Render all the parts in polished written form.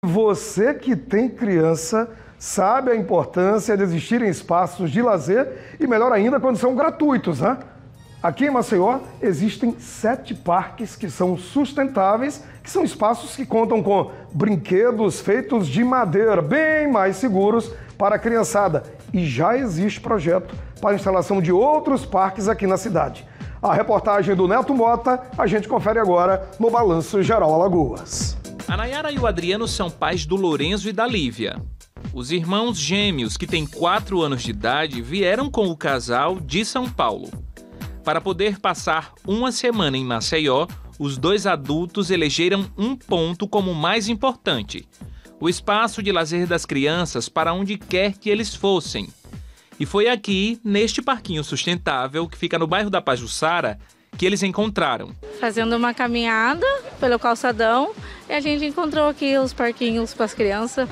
Você que tem criança sabe a importância de existirem espaços de lazer e melhor ainda quando são gratuitos, né? Aqui em Maceió existem 7 parques que são sustentáveis, que são espaços que contam com brinquedos feitos de madeira, bem mais seguros para a criançada. E já existe projeto para a instalação de outros parques aqui na cidade. A reportagem do Neto Mota, a gente confere agora no Balanço Geral Alagoas. A Nayara e o Adriano são pais do Lorenzo e da Lívia. Os irmãos gêmeos, que têm 4 anos de idade, vieram com o casal de São Paulo. Para poder passar uma semana em Maceió, os 2 adultos elegeram um ponto como o mais importante: o espaço de lazer das crianças para onde quer que eles fossem. E foi aqui, neste parquinho sustentável, que fica no bairro da Pajuçara, que eles encontraram. Fazendo uma caminhada pelo calçadão, e a gente encontrou aqui os parquinhos para as crianças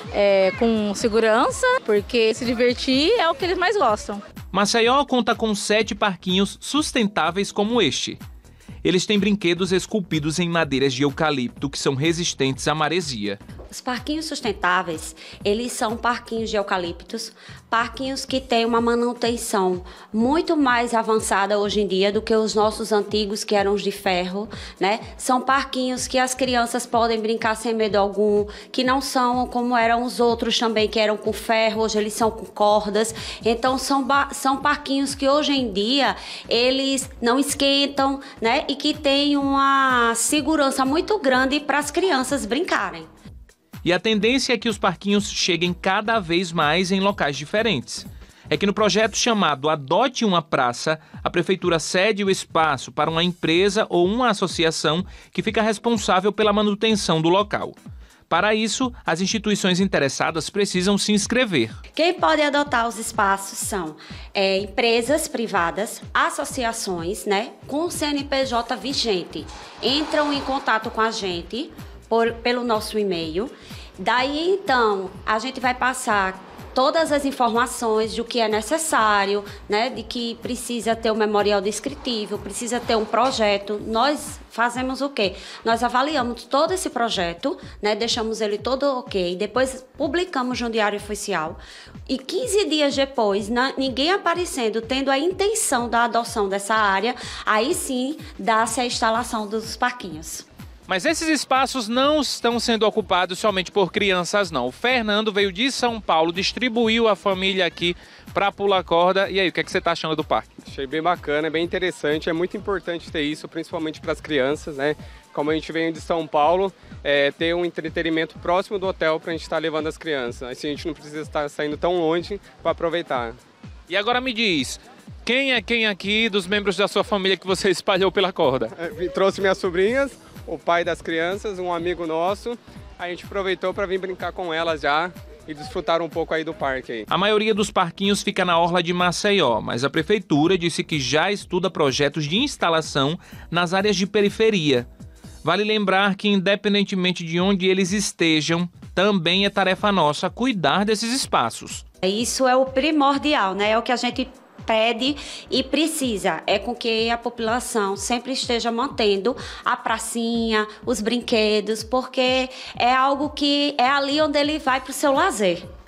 com segurança, porque se divertir é o que eles mais gostam. Maceió conta com 7 parquinhos sustentáveis como este. Eles têm brinquedos esculpidos em madeiras de eucalipto que são resistentes à maresia. Os parquinhos sustentáveis, eles são parquinhos de eucaliptos, parquinhos que têm uma manutenção muito mais avançada hoje em dia do que os nossos antigos, que eram os de ferro, né? São parquinhos que as crianças podem brincar sem medo algum, que não são como eram os outros também, que eram com ferro, hoje eles são com cordas. Então são parquinhos que hoje em dia eles não esquentam, né? E que têm uma segurança muito grande para as crianças brincarem. E a tendência é que os parquinhos cheguem cada vez mais em locais diferentes. É que no projeto chamado Adote uma Praça, a prefeitura cede o espaço para uma empresa ou uma associação que fica responsável pela manutenção do local. Para isso, as instituições interessadas precisam se inscrever. Quem pode adotar os espaços são empresas privadas, associações, né, com CNPJ vigente. Entram em contato com a gente pelo nosso e-mail. Daí, então, a gente vai passar todas as informações do que é necessário, né, de que precisa ter um memorial descritivo, precisa ter um projeto. Nós fazemos o quê? Nós avaliamos todo esse projeto, né, deixamos ele todo ok, depois publicamos no Diário Oficial e 15 dias depois, ninguém aparecendo, tendo a intenção da adoção dessa área, aí sim dá-se a instalação dos parquinhos. Mas esses espaços não estão sendo ocupados somente por crianças, não. O Fernando veio de São Paulo, distribuiu a família aqui para pular corda. E aí, o que é que você está achando do parque? Achei bem bacana, é bem interessante. É muito importante ter isso, principalmente para as crianças, né? Como a gente veio de São Paulo, ter um entretenimento próximo do hotel para a gente estar levando as crianças. Assim, a gente não precisa estar saindo tão longe para aproveitar. E agora me diz, quem é quem aqui dos membros da sua família que você espalhou pela corda? Trouxe minhas sobrinhas, o pai das crianças, um amigo nosso. A gente aproveitou para vir brincar com elas já e desfrutar um pouco aí do parque. Aí. A maioria dos parquinhos fica na orla de Maceió, mas a prefeitura disse que já estuda projetos de instalação nas áreas de periferia. Vale lembrar que, independentemente de onde eles estejam, também é tarefa nossa cuidar desses espaços. Isso é o primordial, né? É o que a gente pede e precisa, é com que a população sempre esteja mantendo a pracinha, os brinquedos, porque é algo que é ali onde ele vai para o seu lazer.